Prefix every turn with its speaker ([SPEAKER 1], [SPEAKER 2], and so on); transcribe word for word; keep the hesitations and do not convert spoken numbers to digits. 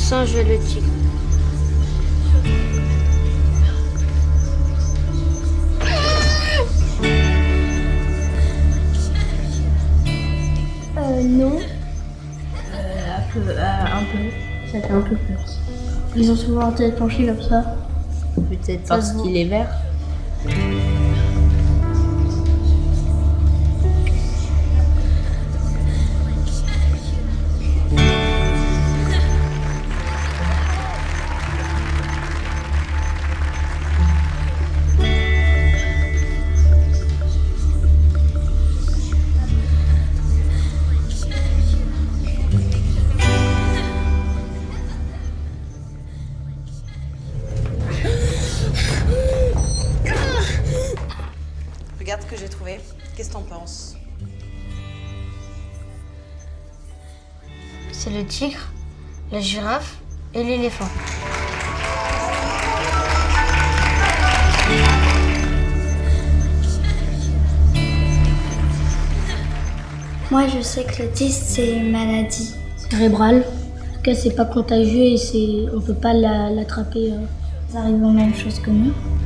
[SPEAKER 1] singe et le tigre.
[SPEAKER 2] Euh, non.
[SPEAKER 3] Euh, un peu, euh, un peu. Ça fait un peu peur. Ils ont souvent la tête penchée comme ça.
[SPEAKER 4] Peut-être parce qu'il est vert.
[SPEAKER 5] Regarde ce que j'ai trouvé. Qu'est-ce que t'en penses?
[SPEAKER 1] C'est le tigre, la girafe et l'éléphant.
[SPEAKER 2] Moi, je sais que l'autisme, c'est une maladie
[SPEAKER 3] Cérébrale. En tout cas, c'est pas contagieux et c'est, on peut pas la- l'attraper. Euh.
[SPEAKER 2] Ils arrivent aux mêmes choses que nous.